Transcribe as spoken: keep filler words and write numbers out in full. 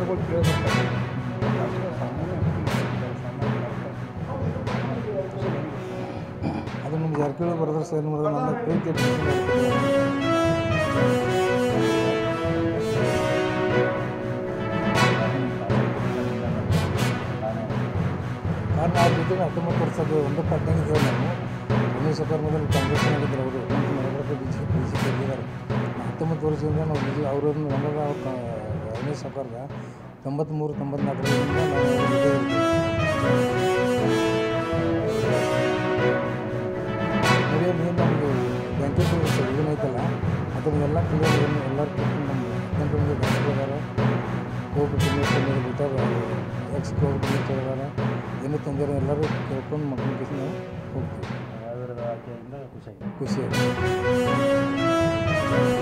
ಮಾತುಗಳು ಕೇಳಿಬರ್ತಾರೆ. ಅದು ನಮ್ಮ ಜಾರಕಿಹೊಳಿ ಬರೆದ್ರೆ ಸರ್ ಏನು ಮಾಡಿದ್ರೆ ನನ್ನ ಪ್ರೀತಿ ಕಾರಣ ಆ ಜೊತೆಗೆ ಹತ್ತೊಂಬತ್ತು ವರ್ಷದ ಒಂದಕ್ಕೆ ಹದಿನೈದು ಇದ್ದೇವೆ ನಾವು. ರಮೇಶ್ ಸರ್ಕಾರ ಮೊದಲು ಕಾಂಗ್ರೆಸ್ನಾಗಿದ್ದರು ಅವರು ನಲವತ್ತು B J B J P ಇದ್ದಾರೆ. ಹತ್ತೊಂಬತ್ತು ವರ್ಷದಿಂದ ನಾವು ಬಿಜೆ ಅವರನ್ನು ನಮಗೆ ರಮೇಶ್ ಸರ್ಕಾರದ ತೊಂಬತ್ತ್ಮೂರು ತೊಂಬತ್ನಾಲ್ಕರಿಂದ ನಾವು ಇದೇ ಇರ್ತೀವಿ. ನೋಡಿ ನೀನು ನಮಗೆ ಬ್ಯಾಂಕಿಂಗ್ ಏನೈತಲ್ಲ ಅದನ್ನೆಲ್ಲ ಕ್ಲಿಯರ್ ಎಲ್ಲರೂ ಕೊಟ್ಟು ನಮ್ಗೆ ಹದಿನೆಂಟು ಮಂದಿ ಬ್ಯಾಂಕ್ ಇದ್ದಾರೆ. ಕೋವಿಡ್ ತಿಂಗಳು ಬಿಟ್ಟಾಗ ಎಕ್ಸ್ ಕೋವಿಡ್ ಇದ್ದಾರೆ. ಏನು ತಂದಿರೋ ಎಲ್ಲರೂ ಕೇಳ್ಕೊಂಡು ಮಕ್ಕಳ ಕೇಸ್ ನಾವು ಹೋಗ್ತೀವಿ. ಆಯುರ್ವೇದ ಆಕೆಯಿಂದ ಖುಷಿಯಾಗಿದೆ. ಖುಷಿಯಾಗಿ